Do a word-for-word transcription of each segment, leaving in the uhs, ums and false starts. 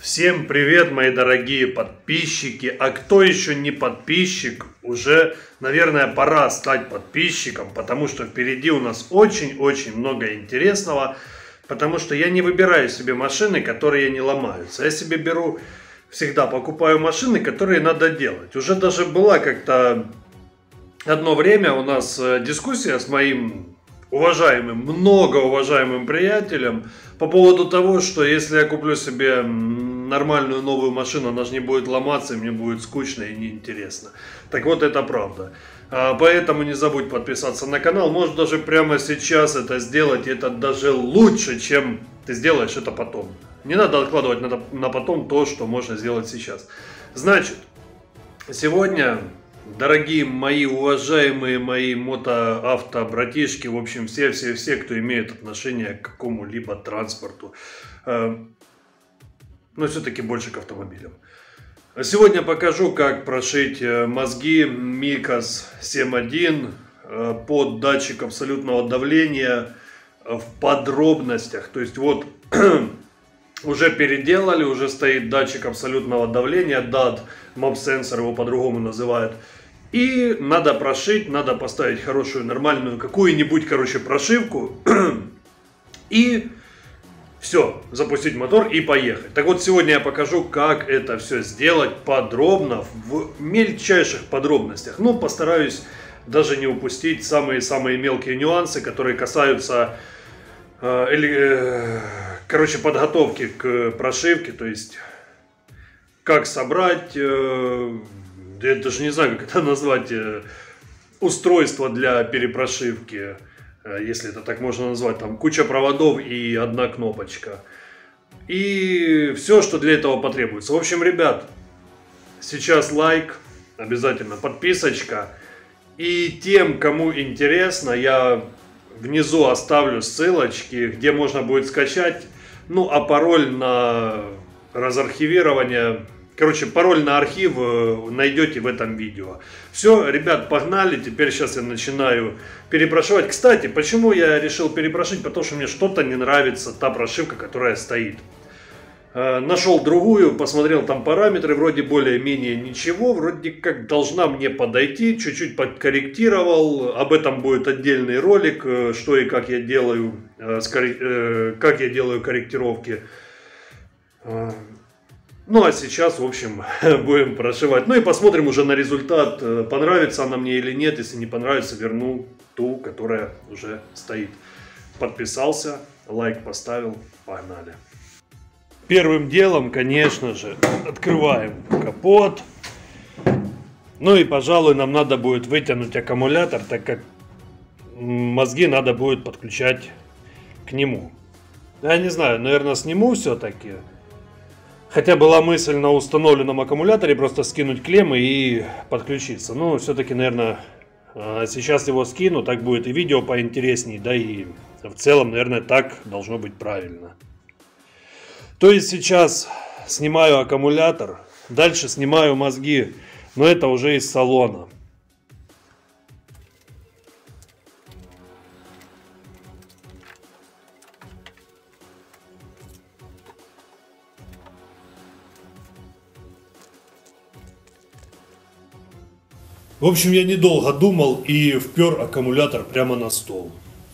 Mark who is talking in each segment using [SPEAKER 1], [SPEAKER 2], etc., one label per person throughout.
[SPEAKER 1] Всем привет, мои дорогие подписчики, а кто еще не подписчик, уже, наверное, пора стать подписчиком, потому что впереди у нас очень-очень много интересного, потому что я не выбираю себе машины, которые не ломаются, я себе беру, всегда покупаю машины, которые надо делать. Уже даже была как-то одно время у нас дискуссия с моим уважаемым, многоуважаемым приятелем по поводу того, что если я куплю себе нормальную новую машину, она же не будет ломаться, и мне будет скучно и неинтересно. Так вот, это правда. Поэтому не забудь подписаться на канал. Можешь даже прямо сейчас это сделать, и это даже лучше, чем ты сделаешь это потом. Не надо откладывать на, на потом то, что можно сделать сейчас. Значит, сегодня, дорогие мои уважаемые мои мото-авто-братишки, в общем, все-все-все, кто имеет отношение к какому-либо транспорту, э, но все-таки больше к автомобилям. Сегодня покажу, как прошить мозги Микас семь один э, под датчик абсолютного давления в подробностях. То есть вот уже переделали, уже стоит датчик абсолютного давления, дат, мап-сенсор его по-другому называют. И надо прошить, надо поставить хорошую, нормальную, какую-нибудь, короче, прошивку. И все, запустить мотор и поехать. Так вот, сегодня я покажу, как это все сделать подробно, в мельчайших подробностях. Ну, постараюсь даже не упустить самые-самые мелкие нюансы, которые касаются э, э, короче, подготовки к прошивке. То есть, как собрать, э, я даже не знаю, как это назвать, э, устройство для перепрошивки. Если это так можно назвать, там куча проводов и одна кнопочка. И все, что для этого потребуется. В общем, ребят, сейчас лайк, обязательно подписочка. И тем, кому интересно, я внизу оставлю ссылочки, где можно будет скачать. Ну, а пароль на разархивирование, короче, пароль на архив найдете в этом видео. Все, ребят, погнали. Теперь сейчас я начинаю перепрошивать. Кстати, почему я решил перепрошить? Потому что мне что-то не нравится та прошивка, которая стоит. Нашел другую, посмотрел там параметры, вроде более-менее ничего, вроде как должна мне подойти, чуть-чуть подкорректировал. Об этом будет отдельный ролик, что и как я делаю, как я делаю корректировки. Ну а сейчас, в общем, будем прошивать. Ну и посмотрим уже на результат, понравится она мне или нет. Если не понравится, верну ту, которая уже стоит. Подписался, лайк поставил, погнали. Первым делом, конечно же, открываем капот. Ну и, пожалуй, нам надо будет вытянуть аккумулятор, так как мозги надо будет подключать к нему. Я не знаю, наверное, сниму все-таки. Хотя была мысль на установленном аккумуляторе просто скинуть клеммы и подключиться. Но все-таки, наверное, сейчас его скину, так будет и видео поинтересней, да и в целом, наверное, так должно быть правильно. То есть сейчас снимаю аккумулятор, дальше снимаю мозги, но это уже из салона. В общем, я недолго думал и впер аккумулятор прямо на стол.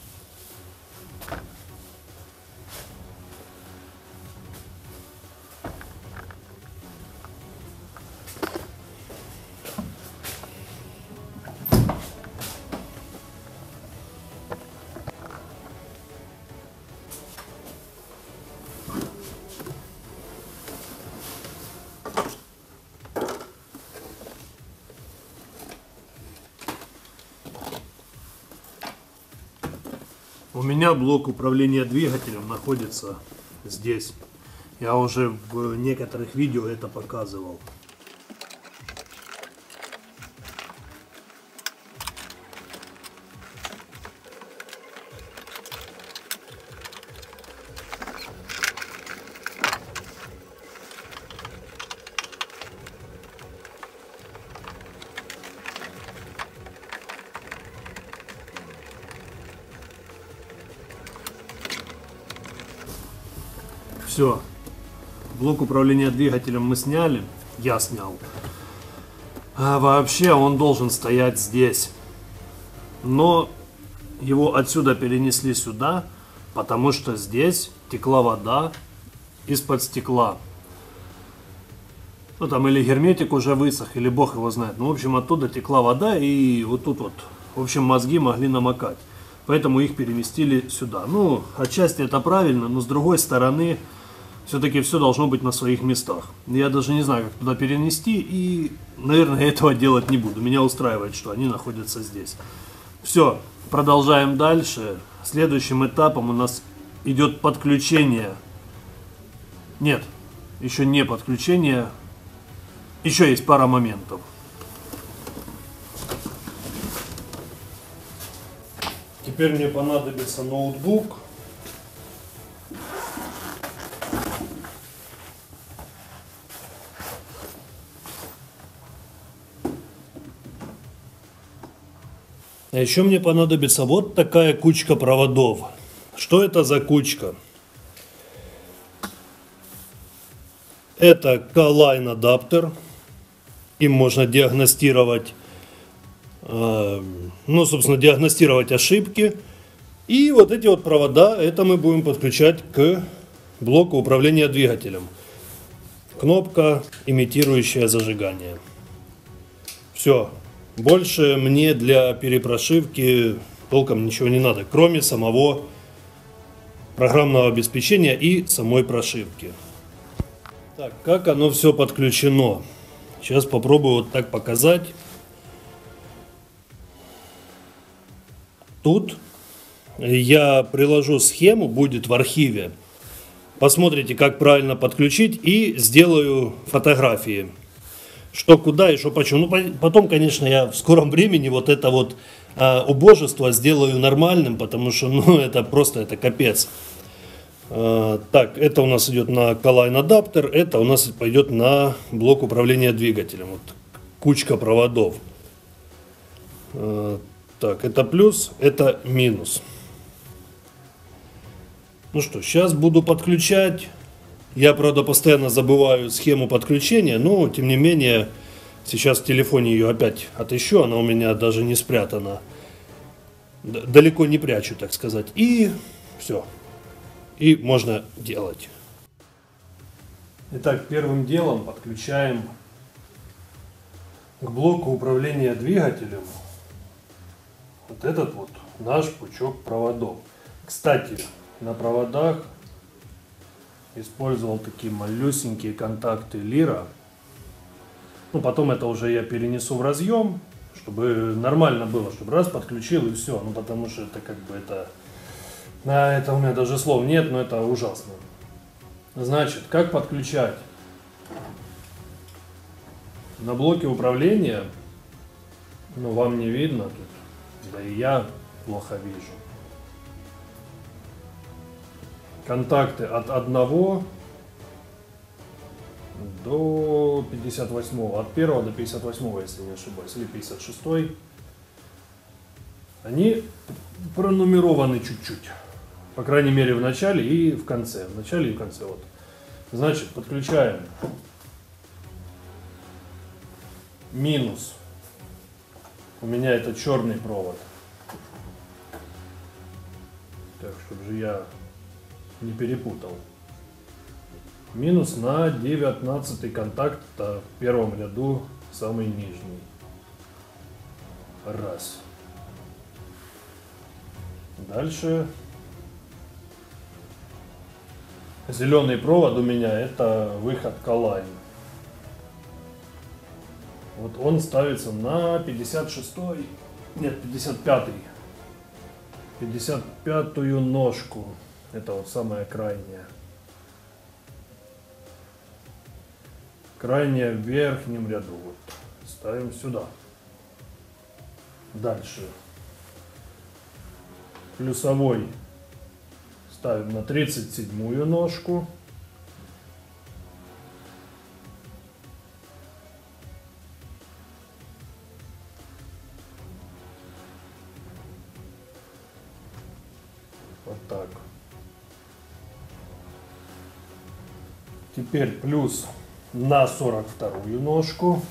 [SPEAKER 1] У меня блок управления двигателем находится здесь. Я уже в некоторых видео это показывал. Все, блок управления двигателем мы сняли, я снял. А вообще он должен стоять здесь. Но его отсюда перенесли сюда, потому что здесь текла вода из-под стекла. Ну там или герметик уже высох, или бог его знает. Ну в общем оттуда текла вода, и вот тут вот, в общем, мозги могли намокать. Поэтому их переместили сюда. Ну, отчасти это правильно, но с другой стороны, все-таки все должно быть на своих местах. Я даже не знаю, как туда перенести, и, наверное, я этого делать не буду. Меня устраивает, что они находятся здесь. Все, продолжаем дальше. Следующим этапом у нас идет подключение. Нет, еще не подключение. Еще есть пара моментов. Теперь мне понадобится ноутбук. А еще мне понадобится вот такая кучка проводов. Что это за кучка? Это K-Line адаптер. Им можно диагностировать, э, ну, собственно, диагностировать ошибки. И вот эти вот провода, это мы будем подключать к блоку управления двигателем. Кнопка, имитирующая зажигание. Все. Больше мне для перепрошивки толком ничего не надо, кроме самого программного обеспечения и самой прошивки. Так, как оно все подключено? Сейчас попробую вот так показать. Тут я приложу схему, будет в архиве. Посмотрите, как правильно подключить, и сделаю фотографии. Что куда и что почему. Ну, потом, конечно, я в скором времени вот это вот а, убожество сделаю нормальным, потому что, ну, это просто, это капец. А, так, это у нас идет на K-Line адаптер, это у нас пойдет на блок управления двигателем. Вот кучка проводов. А, так, это плюс, это минус. Ну что, сейчас буду подключать. Я, правда, постоянно забываю схему подключения, но, тем не менее, сейчас в телефоне ее опять отыщу, она у меня даже не спрятана. Далеко не прячу, так сказать. И все. И можно делать. Итак, первым делом подключаем к блоку управления двигателем вот этот вот наш пучок проводов. Кстати, на проводах использовал такие малюсенькие контакты Лира. Ну, потом это уже я перенесу в разъем, чтобы нормально было, чтобы раз подключил и все. Ну, потому что это как бы это... На это у меня даже слов нет, но это ужасно. Значит, как подключать? На блоке управления, ну, вам не видно тут, да и я плохо вижу. Контакты от одного до пятьдесят восьмого, от первого до пятьдесят восьмого, если не ошибаюсь, или пятьдесят шестой, они пронумерованы чуть-чуть, по крайней мере в начале и в конце, в начале и в конце. Вот. Значит, подключаем минус, у меня это черный провод, так, чтобы же я не перепутал. Минус на девятнадцатый контакт в первом ряду, самый нижний. Раз. Дальше. Зеленый провод у меня это выход K-Line. Вот он ставится на пятьдесят шестой, нет, пятьдесят пятый. пятьдесят пятую ножку. Это вот самая крайняя. Крайняя в верхнем ряду. Вот. Ставим сюда. Дальше. Плюсовой ставим на тридцать седьмую ножку. Вот так. Теперь плюс на сорок вторую ножку.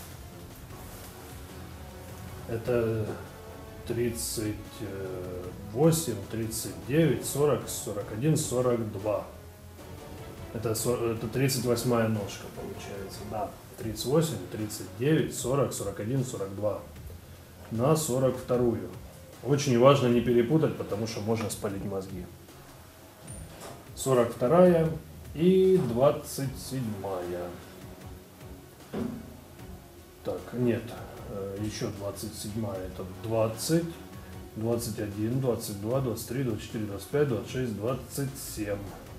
[SPEAKER 1] Это тридцать восемь, тридцать девять, сорок, сорок один, сорок два. Это, это тридцать восьмая ножка получается. Да, тридцать восемь, тридцать девять, сорок, сорок один, сорок два. На сорок вторую. Очень важно не перепутать, потому что можно спалить мозги. сорок вторая и двадцать седьмая. Так, нет, еще двадцать седьмая. Это двадцать, двадцать один, двадцать два, двадцать три, двадцать четыре, двадцать пять, двадцать шесть, двадцать семь.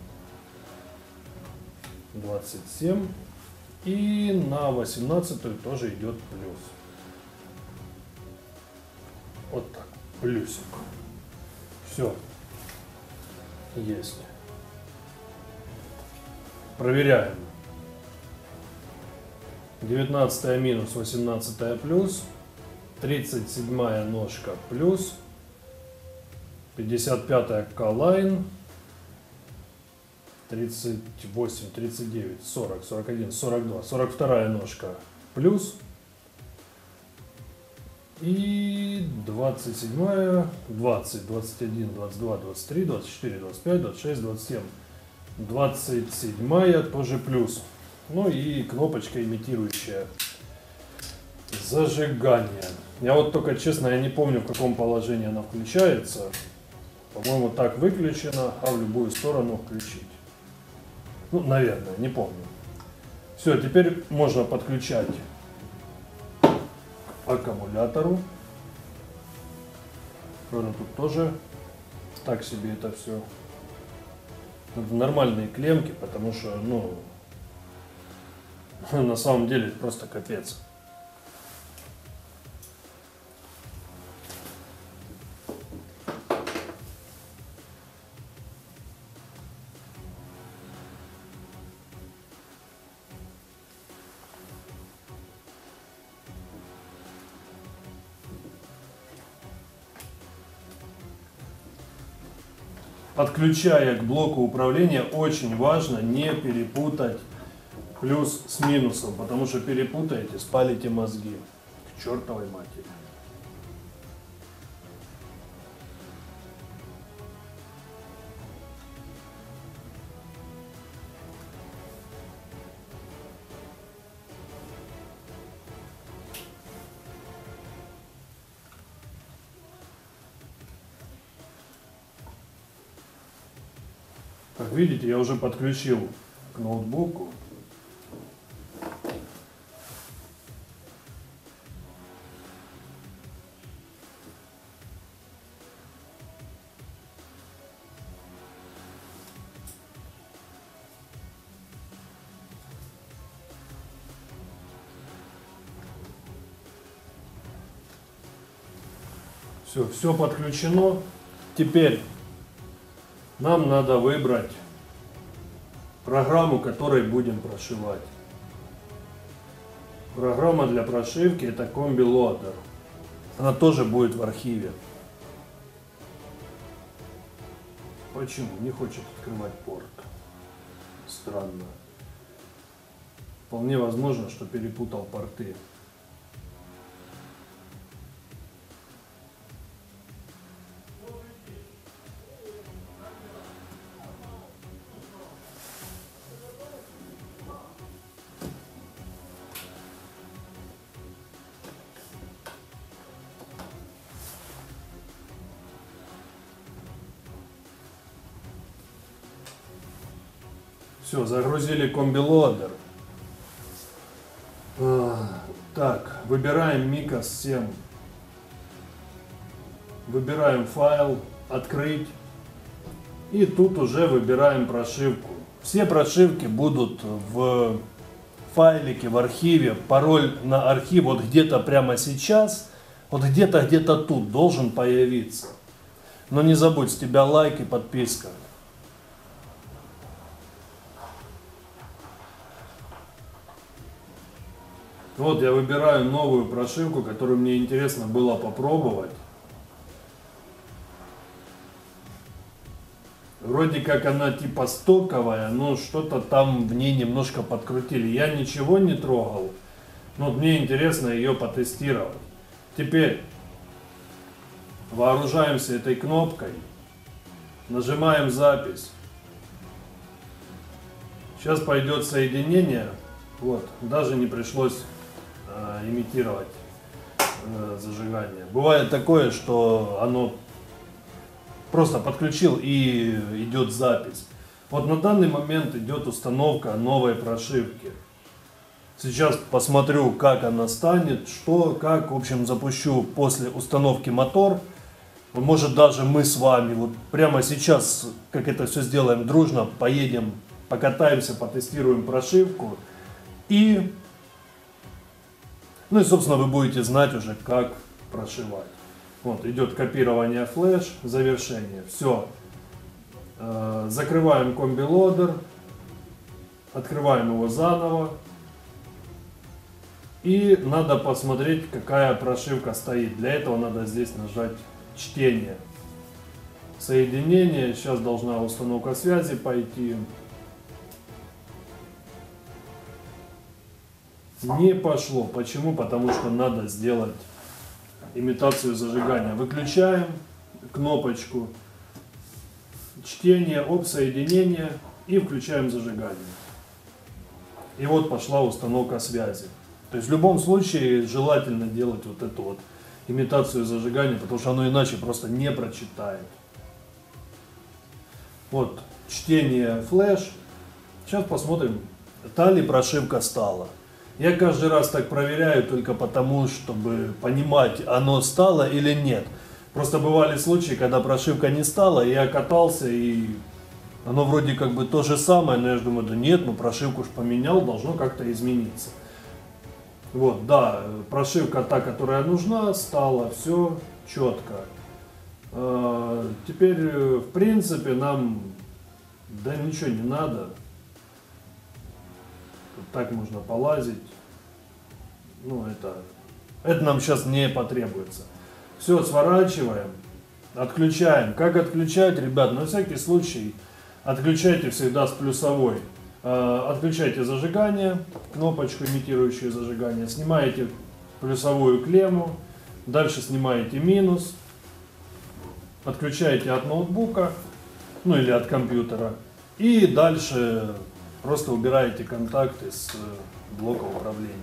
[SPEAKER 1] двадцать семь. И на восемнадцатую тоже идет плюс. Вот так. Плюсик. Все. Есть. Проверяем. девятнадцатая минус, восемнадцатая плюс. тридцать седьмая ножка плюс. пятьдесят пятая коллайн. тридцать восемь, тридцать девять, сорок, сорок один, сорок два. сорок вторая ножка плюс. И двадцать седьмая, двадцать, двадцать один, двадцать два, двадцать три, двадцать четыре, двадцать пять, двадцать шесть, двадцать семь. двадцать седьмая тоже плюс. Ну и кнопочка, имитирующая зажигание. Я вот только, честно, я не помню, в каком положении она включается. По-моему, так выключена, а в любую сторону включить. Ну, наверное, не помню. Все, теперь можно подключать аккумулятору. Правда, тут тоже так себе это все. Это нормальные клемки, потому что, ну, на самом деле это просто капец. Подключая к блоку управления, очень важно не перепутать плюс с минусом, потому что перепутаете, спалите мозги к чертовой матери. Как видите, я уже подключил к ноутбуку. Все, все подключено. Теперь нам надо выбрать программу, которой будем прошивать. Программа для прошивки — это Combi Loader. Она тоже будет в архиве. Почему? Не хочет открывать порт. Странно. Вполне возможно, что перепутал порты. Все, загрузили Combi Loader. А, так, выбираем Микас семь. Выбираем файл, открыть. И тут уже выбираем прошивку. Все прошивки будут в файлике, в архиве. Пароль на архив вот где-то прямо сейчас, вот где-то, где-то тут должен появиться. Но не забудь, с тебя лайк и подписка. Вот я выбираю новую прошивку, которую мне интересно было попробовать. вроде как она типа стоковая, но что-то там в ней немножко подкрутили. Я ничего не трогал, но мне интересно ее потестировать. Теперь вооружаемся этой кнопкой, нажимаем запись. Сейчас пойдет соединение. Вот, даже не пришлось э, имитировать э, зажигание. Бывает такое, что оно просто подключил и идет запись. Вот на данный момент идет установка новой прошивки. Сейчас посмотрю, как она станет, что, как. В общем, запущу после установки мотор. Может, даже мы с вами вот прямо сейчас, как это все сделаем дружно, поедем, покатаемся, потестируем прошивку. И, ну и, собственно, вы будете знать уже, как прошивать. Вот, идет копирование флеш, завершение. Все. Э, закрываем комби-лодер. Открываем его заново. И надо посмотреть, какая прошивка стоит. Для этого надо здесь нажать чтение. Соединение. Сейчас должна установка связи пойти. Не пошло. Почему? Потому что надо сделать имитацию зажигания. Выключаем кнопочку чтение, оп, соединение и включаем зажигание. И вот пошла установка связи. То есть в любом случае желательно делать вот эту вот имитацию зажигания, потому что оно иначе просто не прочитает. Вот чтение флеш. Сейчас посмотрим, та ли прошивка стала. Я каждый раз так проверяю только потому, чтобы понимать, оно стало или нет. Просто бывали случаи, когда прошивка не стала, я катался, и оно вроде как бы то же самое, но я же думаю, да нет, ну прошивку ж поменял, должно как-то измениться. Вот, да, прошивка та, которая нужна, стала, все четко. Теперь, в принципе, нам, да ничего не надо. Так можно полазить. Ну, это, это нам сейчас не потребуется. Все, сворачиваем. Отключаем. Как отключать, ребят? На всякий случай отключайте всегда с плюсовой. Отключайте зажигание, кнопочку, имитирующую зажигание. Снимаете плюсовую клемму. Дальше снимаете минус. Отключаете от ноутбука. Ну, или от компьютера. И дальше просто убираете контакты с блока управления.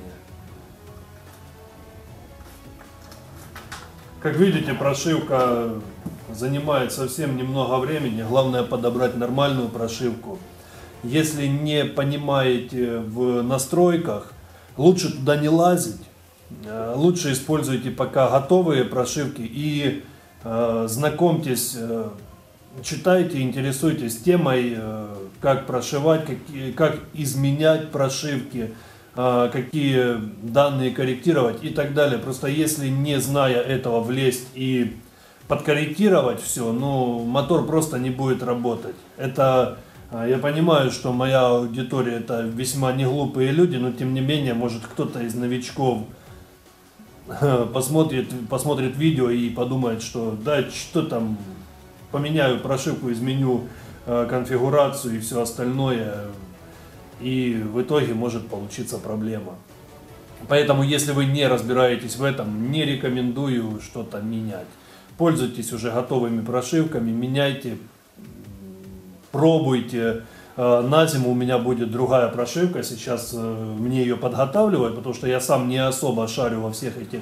[SPEAKER 1] Как видите, прошивка занимает совсем немного времени. Главное подобрать нормальную прошивку. Если не понимаете в настройках, лучше туда не лазить. Лучше используйте пока готовые прошивки и э, знакомьтесь, э, читайте, интересуйтесь темой, э, как прошивать, как, как изменять прошивки, э, какие данные корректировать и так далее. Просто если не зная этого влезть и подкорректировать все, ну мотор просто не будет работать. Это я понимаю, что моя аудитория это весьма неглупые люди, но тем не менее, может кто-то из новичков посмотрит, посмотрит видео и подумает, что да, что там, поменяю прошивку, изменю э, конфигурацию и все остальное, и в итоге может получиться проблема. Поэтому, если вы не разбираетесь в этом, не рекомендую что-то менять. Пользуйтесь уже готовыми прошивками, меняйте, пробуйте. На зиму у меня будет другая прошивка, сейчас мне ее подготавливают, потому что я сам не особо шарю во всех этих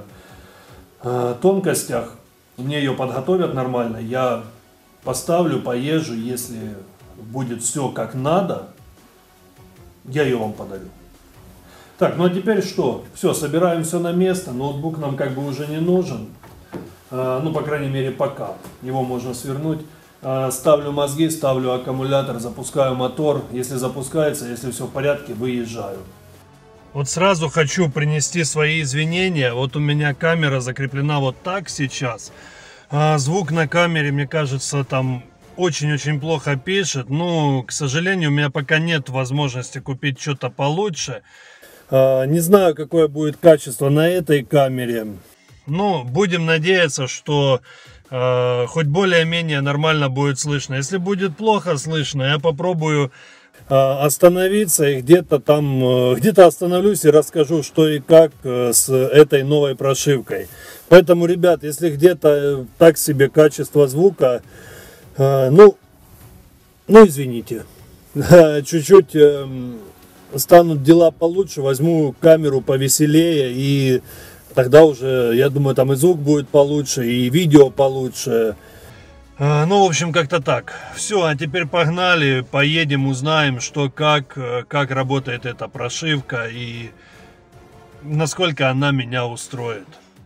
[SPEAKER 1] тонкостях. Мне ее подготовят нормально, я поставлю, поезжу, если будет все как надо, я ее вам подарю. Так, ну а теперь что? Все, собираем все на место, ноутбук нам как бы уже не нужен, ну по крайней мере пока, его можно свернуть. Ставлю мозги, ставлю аккумулятор, запускаю мотор. Если запускается, если все в порядке, выезжаю. Вот сразу хочу принести свои извинения. Вот у меня камера закреплена вот так сейчас. Звук на камере, мне кажется, там очень-очень плохо пишет. Ну, к сожалению, у меня пока нет возможности купить что-то получше. Не знаю, какое будет качество на этой камере. Ну, будем надеяться, что э, хоть более-менее нормально будет слышно. Если будет плохо слышно, я попробую э, остановиться и где-то там, э, где-то остановлюсь и расскажу, что и как э, с этой новой прошивкой. Поэтому, ребят, если где-то так себе качество звука, э, ну, ну извините, чуть-чуть э, станут дела получше, возьму камеру повеселее, и тогда уже, я думаю, там и звук будет получше, и видео получше. Ну, в общем, как-то так. Все, а теперь погнали, поедем, узнаем, что как, как работает эта прошивка и насколько она меня устроит.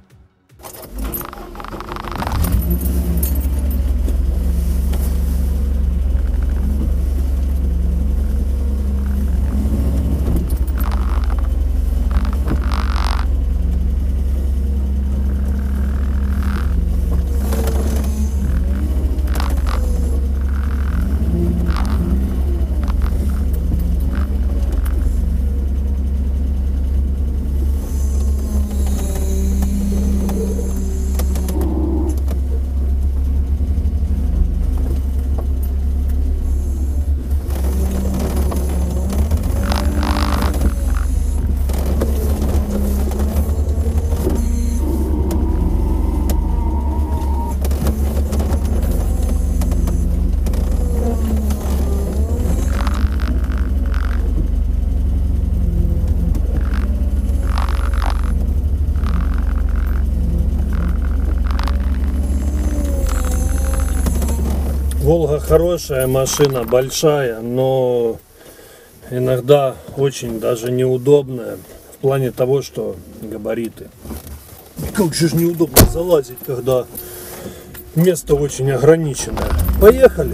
[SPEAKER 1] Волга хорошая машина, большая, но иногда очень даже неудобная в плане того, что габариты. Как же ж неудобно залазить, когда место очень ограниченное. Поехали!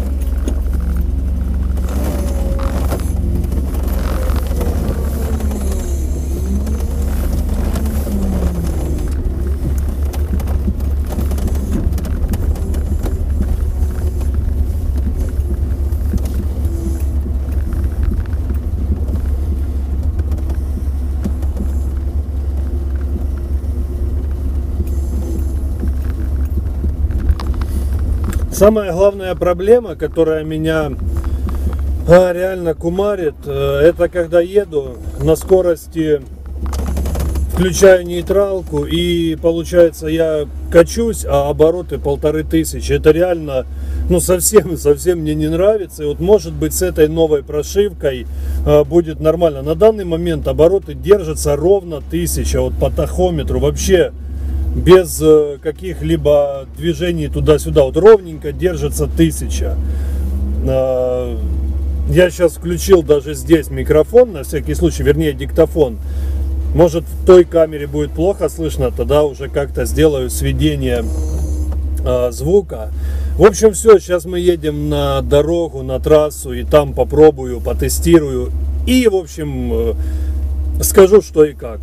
[SPEAKER 1] Самая главная проблема, которая меня а, реально кумарит, это когда еду на скорости, включаю нейтралку и получается я качусь, а обороты полторы тысячи. Это реально, ну совсем, совсем мне не нравится. И вот может быть с этой новой прошивкой а, будет нормально. На данный момент обороты держатся ровно тысяча, вот по тахометру вообще. Без каких-либо движений туда-сюда, вот ровненько держится тысяча. Я сейчас включил даже здесь микрофон на всякий случай, вернее диктофон. Может в той камере будет плохо слышно, тогда уже как-то сделаю сведение звука. В общем, все, сейчас мы едем на дорогу, на трассу, и там попробую, потестирую и, в общем, скажу, что и как.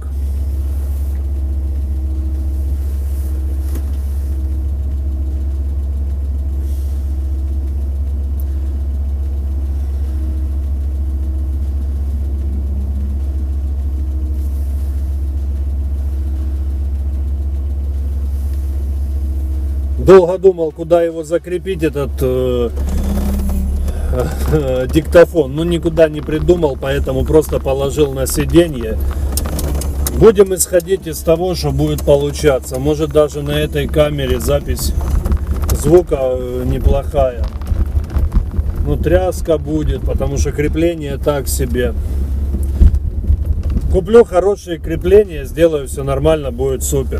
[SPEAKER 1] Долго думал, куда его закрепить, этот э, э, диктофон, но никуда не придумал, поэтому просто положил на сиденье. Будем исходить из того, что будет получаться. Может даже на этой камере запись звука неплохая. Ну тряска будет, потому что крепление так себе. Куплю хорошие крепления, сделаю все нормально, будет супер.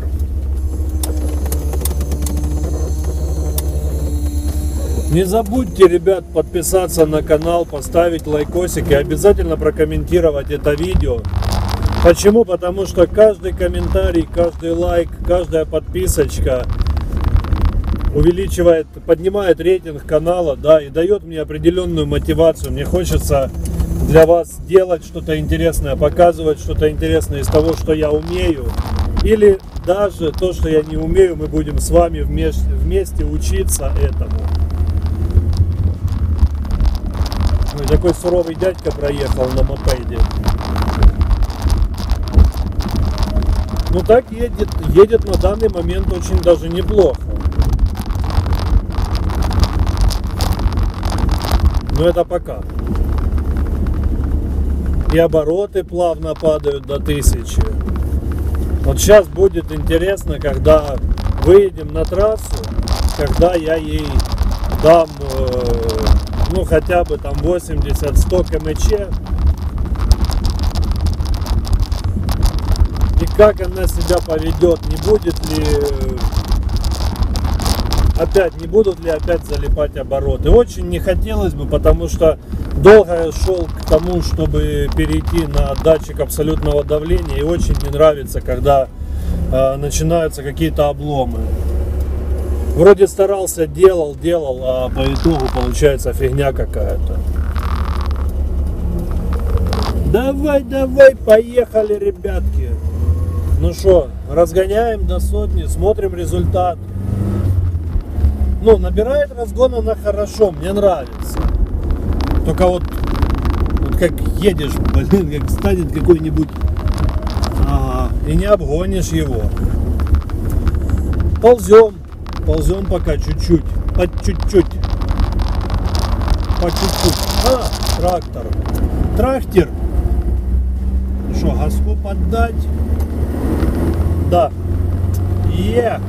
[SPEAKER 1] Не забудьте, ребят, подписаться на канал, поставить лайкосик и обязательно прокомментировать это видео. Почему? Потому что каждый комментарий, каждый лайк, каждая подписочка увеличивает, поднимает рейтинг канала, да, и дает мне определенную мотивацию. Мне хочется для вас делать что-то интересное, показывать что-то интересное из того, что я умею. Или даже то, что я не умею, мы будем с вами вместе, вместе учиться этому. Такой суровый дядька проехал на мопеде. Ну так едет, едет на данный момент очень даже неплохо.
[SPEAKER 2] Но это пока. И обороты плавно падают до тысячи. Вот сейчас будет интересно, когда выедем на трассу, когда я ей дам, ну, хотя бы там восемьдесят-сто километров. И как она себя поведет, не будет ли опять, не будут ли опять залипать обороты. Очень не хотелось бы, потому что долго я шел к тому, чтобы перейти на датчик абсолютного давления, и очень не нравится, когда э, начинаются какие-то обломы. Вроде старался, делал, делал, а по итогу получается фигня какая-то. Давай, давай, поехали, ребятки. Ну что, разгоняем до сотни, смотрим результат. Ну, набирает разгон она хорошо, мне нравится. Только вот, вот как едешь, блин, как станет какой-нибудь, ага, и не обгонишь его. Ползем, ползем пока чуть-чуть, по чуть-чуть, по чуть-чуть. А, трактор, трактор. Что, газку поддать? Да. Е.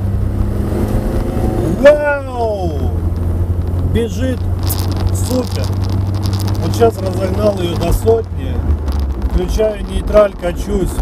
[SPEAKER 2] Вау! Бежит. Супер. Вот сейчас разогнал ее до сотни. Включаю нейтраль, качусь.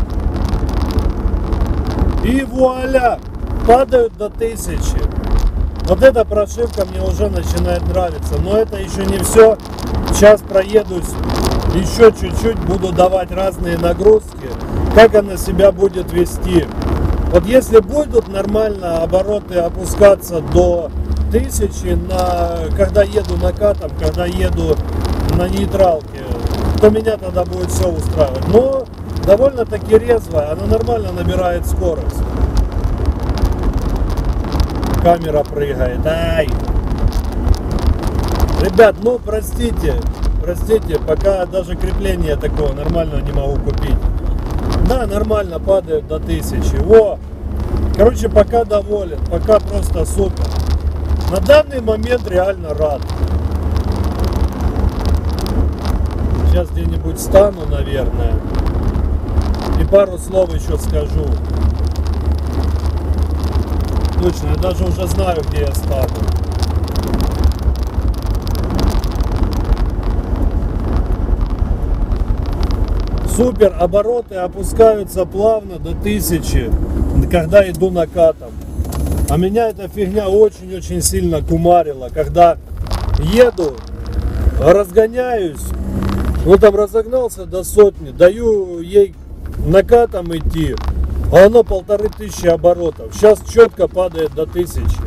[SPEAKER 2] И вуаля! Падают до тысячи. Вот эта прошивка мне уже начинает нравиться. Но это еще не все. Сейчас проедусь. Еще чуть-чуть буду давать разные нагрузки. Как она себя будет вести. Вот если будут нормально обороты опускаться до тысячи, на, когда еду накатом, когда еду на нейтралке, то меня тогда будет все устраивать. Но довольно-таки резвая, она нормально набирает скорость. Камера прыгает. Ай! Ребят, ну простите, простите, пока даже крепления такого нормального не могу купить. Да, нормально падает до тысячи. Во! Короче, пока доволен, пока просто супер. На данный момент реально рад. Сейчас где-нибудь стану, наверное. И пару слов еще скажу. Точно, я даже уже знаю, где я стану. Супер, обороты опускаются плавно до тысячи, когда иду накатом. А меня эта фигня очень-очень сильно кумарила, когда еду, разгоняюсь, ну там разогнался до сотни, даю ей накатом идти, а оно полторы тысячи оборотов. Сейчас четко падает до тысячи.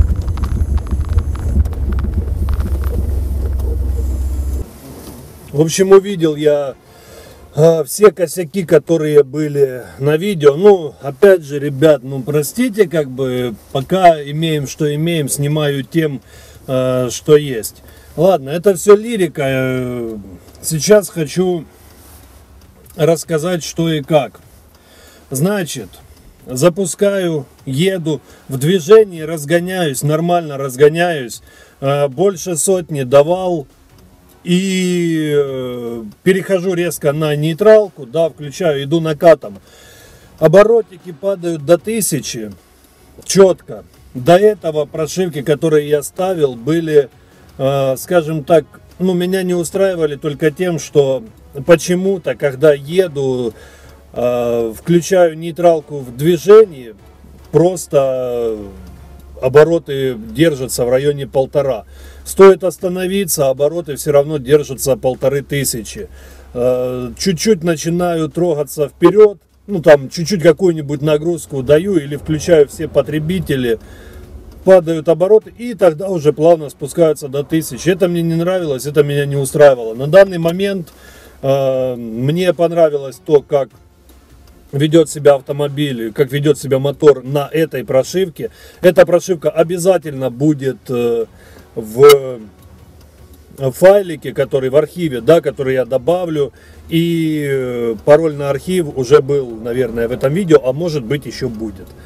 [SPEAKER 2] В общем, увидел я все косяки, которые были на видео. Ну, опять же, ребят, ну, простите, как бы, пока имеем, что имеем, снимаю тем, э, что есть. Ладно, это все лирика. Сейчас хочу рассказать, что и как. Значит, запускаю, еду, в движении разгоняюсь, нормально разгоняюсь. Э, больше сотни давал. И э, перехожу резко на нейтралку, да, включаю, иду накатом. Оборотики падают до тысячи, четко. До этого прошивки, которые я ставил, были, э, скажем так, ну, меня не устраивали только тем, что почему-то, когда еду, э, включаю нейтралку в движении, просто обороты держатся в районе полтора. Стоит остановиться, обороты все равно держатся полторы тысячи. Чуть-чуть начинаю трогаться вперед, ну там чуть-чуть какую-нибудь нагрузку даю или включаю все потребители, падают обороты и тогда уже плавно спускаются до тысячи. Это мне не нравилось, это меня не устраивало. На данный момент э, мне понравилось то, как ведет себя автомобиль, как ведет себя мотор на этой прошивке. Эта прошивка обязательно будет э, в файлике, который в архиве, да, который я добавлю. И пароль на архив уже был, наверное, в этом видео, а может быть еще будет.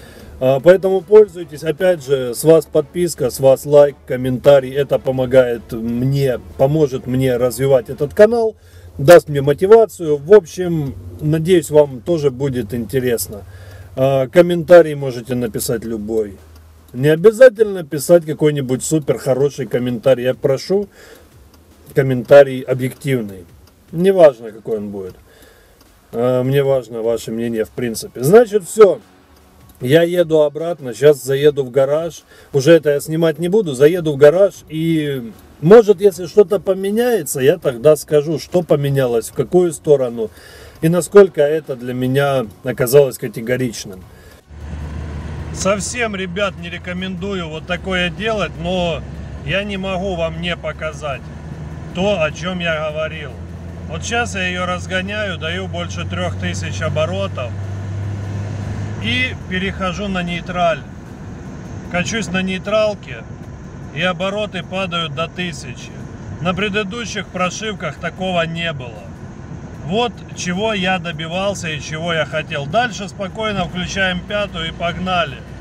[SPEAKER 2] Поэтому пользуйтесь. Опять же, с вас подписка, с вас лайк, комментарий. Это помогает мне, поможет мне развивать этот канал, даст мне мотивацию. В общем, надеюсь, вам тоже будет интересно. Комментарий можете написать любой. Не обязательно писать какой-нибудь супер хороший комментарий. Я прошу комментарий объективный. Неважно, какой он будет. Мне важно ваше мнение в принципе. Значит, все. Я еду обратно, сейчас заеду в гараж, уже это я снимать не буду, заеду в гараж и может, если что-то поменяется, я тогда скажу, что поменялось, в какую сторону и насколько это для меня оказалось категоричным. Совсем, ребят, не рекомендую вот такое делать, но я не могу вам не показать то, о чем я говорил. Вот сейчас я ее разгоняю, даю больше трех тысяч оборотов. И перехожу на нейтраль. Качусь на нейтралке, и обороты падают до тысячи. На предыдущих прошивках такого не было. Вот чего я добивался и чего я хотел. Дальше спокойно включаем пятую и погнали.